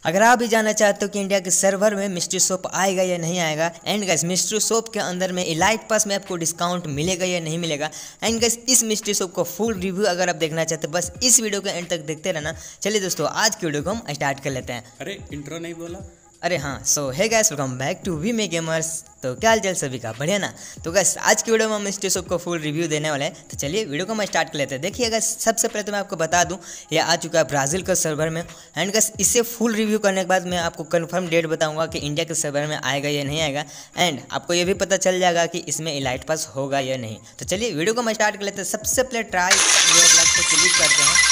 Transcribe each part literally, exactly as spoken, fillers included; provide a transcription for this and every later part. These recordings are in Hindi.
अगर आप भी जानना चाहते हो कि इंडिया के सर्वर में मिस्ट्री शॉप आएगा या नहीं आएगा, एंड गाइस मिस्ट्री शॉप के अंदर में इलाइट पास में आपको डिस्काउंट मिलेगा या नहीं मिलेगा, एंड गाइस इस मिस्ट्री शॉप को फुल रिव्यू अगर आप देखना चाहते हो बस इस वीडियो को एंड तक देखते रहना। चलिए दोस्तों आज की वीडियो को हम स्टार्ट कर लेते हैं। अरे इंट्रो नहीं बोला। अरे हाँ, so hey guys welcome back to we may gamers. तो क्या हाल चाल सभी का, बढ़िया ना। तो गाइस आज की वीडियो में हम मिस्ट्री शॉप को फुल रिव्यू देने वाले हैं। तो चलिए वीडियो को हम स्टार्ट कर लेते हैं। देखिए गाइस सबसे पहले तो मैं आपको बता दूं ये आ चुका है ब्राज़ील का सर्वर में, एंड गाइस इससे फुल रिव्यू करने के बाद मैं आपको कंफर्म डेट बताऊंगा कि इंडिया के सर्वर में आएगा या नहीं आएगा, एंड आपको ये भी पता चल जाएगा कि इसमें इलाइट पास होगा या नहीं। तो चलिए वीडियो को हम स्टार्ट कर लेते हैं। सबसे पहले ट्राई को क्लिक करते हैं।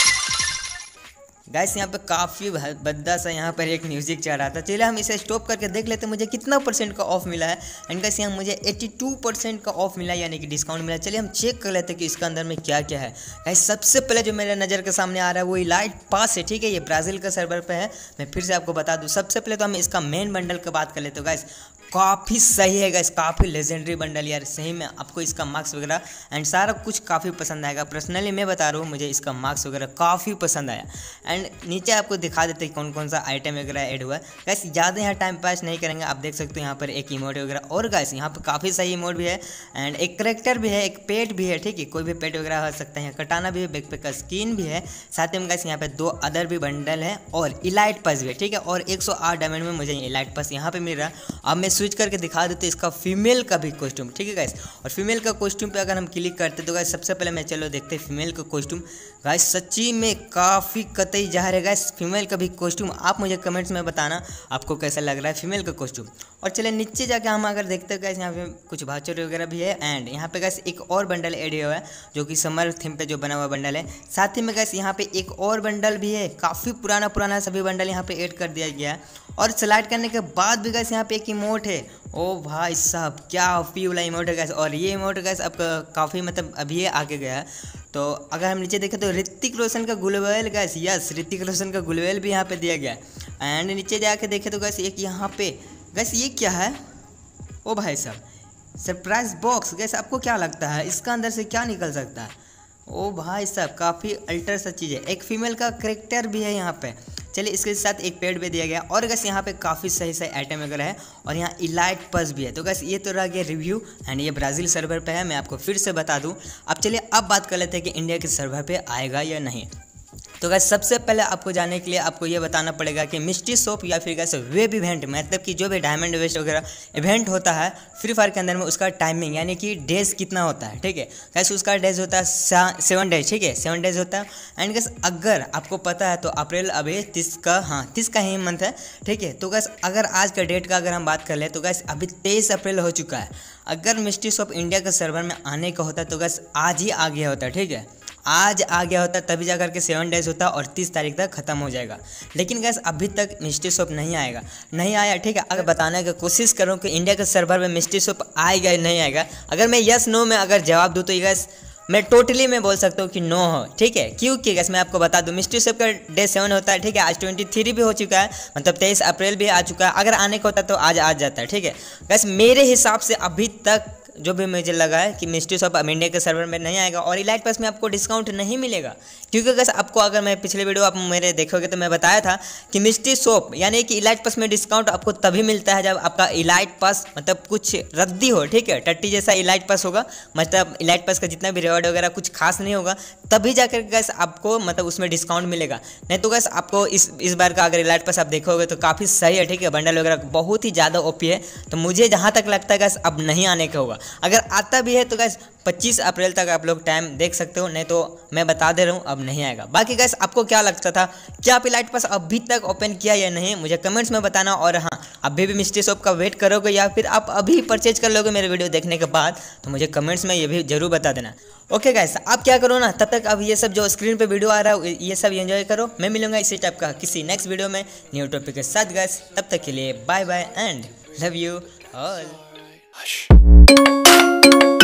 गाइस यहाँ पे काफ़ी भद्दा सा यहाँ पर एक म्यूजिक चल रहा था। चलिए हम इसे स्टॉप करके देख लेते हैं मुझे कितना परसेंट का ऑफ मिला है। एंड गाइस यहाँ मुझे बयासी परसेंट का ऑफ मिला यानी कि डिस्काउंट मिला। चलिए हम चेक कर लेते हैं कि इसके अंदर में क्या क्या है। गाइस सबसे पहले जो मेरे नज़र के सामने आ रहा है वो इलाइट पास है, ठीक है। ये ब्राज़ील का सर्वर पे है। मैं फिर से आपको बता दूँ, सबसे पहले तो हम इसका मेन बंडल की बात कर लेते हैं। गाइस काफ़ी सही है गाइस, काफ़ी लेजेंडरी बंडल यार, सही में आपको इसका मार्क्स वगैरह एंड सारा कुछ काफ़ी पसंद आएगा। पर्सनली मैं बता रहा हूँ मुझे इसका मार्क्स वगैरह काफ़ी पसंद आया। एंड नीचे आपको दिखा देते हैं कौन कौन सा आइटम वगैरह ऐड हुआ है। गाइस ज़्यादा यहाँ टाइम पास नहीं करेंगे, आप देख सकते हो यहाँ पर एक इमोट वगैरह, और गाइस यहाँ पर काफ़ी सही इमोट भी है, एंड एक करेक्टर भी है, एक पेट भी है, ठीक है। कोई भी पेट वगैरह हो सकता है। कटाना भी है, बैकपैक का स्किन भी है, साथ में गाइस यहाँ पे दो अदर भी बंडल है और इलाइट पास भी है, ठीक है। और एक सौ आठ डायमंड में मुझे इलाइट पास यहाँ पे मिल रहा है। अब मैं स्विच करके दिखा देते इसका फीमेल का भी कॉस्ट्यूम, ठीक है गाइस। और फीमेल का कॉस्ट्यूम पे अगर हम क्लिक करते तो गाइस सबसे पहले मैं चलो देखते हैं फीमेल का कॉस्ट्यूम। गाइस सच्ची में काफ़ी कतई जा रहा है गाइस फीमेल का भी कॉस्ट्यूम। आप मुझे कमेंट्स में बताना आपको कैसा लग रहा है फीमेल का कॉस्ट्यूम। और चले नीचे जाके हम अगर देखते हैं गाइस यहाँ पे कुछ भाउचर वगैरह भी है, एंड यहाँ पे गाइस एक और बंडल एड हुआ है जो कि समर थीम पे जो बना हुआ बंडल है। साथ ही में गाइस यहाँ पे एक और बंडल भी है, काफ़ी पुराना पुराना सभी बंडल यहाँ पे ऐड कर दिया गया है। और स्लाइड करने के बाद भी गाइस यहाँ पे एक इमोट है। ओ भाई साहब क्या ओपी वाला इमोट है गाइस, और ये इमोट गाइस अब काफ़ी मतलब अभी ये आगे गया है। तो अगर हम नीचे देखें तो ऋतिक रोशन का gloo wall guys, yes Hrithik Roshan का गुलवेल भी यहाँ पे दिया गया है। एंड नीचे जाके देखें तो गाइस एक यहाँ पे गाइस ये क्या है, ओ भाई साहब सरप्राइज बॉक्स। गाइस आपको क्या लगता है इसका अंदर से क्या निकल सकता है? ओ भाई साहब काफ़ी अल्टर सा चीज़ है। एक फीमेल का करेक्टर भी है यहाँ पे। चलिए इसके साथ एक पेड भी दिया गया, और गैस यहाँ पे काफ़ी सही सही आइटम वगैरह है, और यहाँ इलाइट पस भी है। तो गैस ये तो रह गया रिव्यू, एंड ये ब्राज़ील सर्वर पे है, मैं आपको फिर से बता दूँ। अब चलिए अब बात कर लेते हैं कि इंडिया के सर्वर पे आएगा या नहीं। तो गैस सबसे पहले आपको जाने के लिए आपको ये बताना पड़ेगा कि मिस्ट्री शॉप या फिर गैस वेब इवेंट, मतलब कि जो भी डायमंड वेस्ट वगैरह इवेंट होता है फ्री फायर के अंदर में, उसका टाइमिंग यानी कि डेज कितना होता है, ठीक है। गैस उसका डेज होता है सेवन डेज, ठीक है, सेवन डेज होता है। एंड गैस अगर आपको पता है तो अप्रैल अभी तीस का, हाँ तीस का ही मंथ है, ठीक है। तो गैस अगर आज का डेट का अगर हम बात कर ले तो गैस अभी तेईस अप्रैल हो चुका है। अगर मिस्ट्री शॉप इंडिया के सर्वर में आने का होता तो गैस आज ही आ गया होता, ठीक है, आज आ गया होता तभी जा करके सेवन डेज होता और तीस तारीख तक ख़त्म हो जाएगा। लेकिन गैस अभी तक मिस्ट्री शॉप नहीं आएगा, नहीं आया, ठीक है। अगर बताने की कोशिश करूँ कि इंडिया के सर्वर में मिस्ट्री शॉप आएगा या नहीं आएगा, अगर मैं यस नो में अगर जवाब दूँ तो गैस मैं टोटली मैं बोल सकता हूँ कि नो हो, ठीक है। क्योंकि गैस मैं आपको बता दूँ मिस्ट्री शॉप का डे सेवन होता है, ठीक है। आज ट्वेंटी थ्री भी हो चुका है, मतलब तेईस अप्रैल भी आ चुका है। अगर आने का होता तो आज आ जाता है, ठीक है। गैस मेरे हिसाब से अभी तक जो भी मुझे लगा है कि मिस्ट्री शॉप अब इंडिया के सर्वर में नहीं आएगा, और इलाइट पास में आपको डिस्काउंट नहीं मिलेगा। क्योंकि गैस आपको अगर मैं पिछले वीडियो आप मेरे देखोगे तो मैं बताया था कि मिस्ट्री शॉप यानी कि इलाइट पास में डिस्काउंट आपको तभी मिलता है जब आपका इलाइट पास मतलब कुछ रद्दी हो, ठीक है, टट्टी जैसा इलाइट पास होगा, मतलब इलाइट पास का जितना भी रिवॉर्ड वगैरह कुछ खास नहीं होगा, तभी जाकर गैस आपको मतलब उसमें डिस्काउंट मिलेगा। नहीं तो गैस आपको इस इस बार का अगर इलाइट पास आप देखोगे तो काफ़ी सही है, ठीक है, बंडल वगैरह बहुत ही ज़्यादा ओपी है। तो मुझे जहाँ तक लगता है गैस अब नहीं आने का होगा। अगर आता भी है तो गैस पच्चीस अप्रैल तक आप लोग टाइम देख सकते हो, नहीं तो मैं बता दे रहा हूँ अब नहीं आएगा। बाकी गैस आपको क्या लगता था, क्या आप इलाइट पास अभी तक ओपन किया या नहीं, मुझे कमेंट्स में बताना। और हाँ अभी भी मिस्ट्री शॉप का वेट करोगे या फिर आप अभी परचेज कर लोगे मेरे वीडियो देखने के बाद, तो मुझे कमेंट्स में ये भी जरूर बता देना। ओके गाइस आप क्या करो ना, तब तक अब ये सब जो स्क्रीन पे वीडियो आ रहा है ये सब एंजॉय करो। मैं मिलूंगा इसी टाइप का किसी नेक्स्ट वीडियो में न्यू टॉपिक के साथ गाइस। तब तक के लिए bye bye and love you all.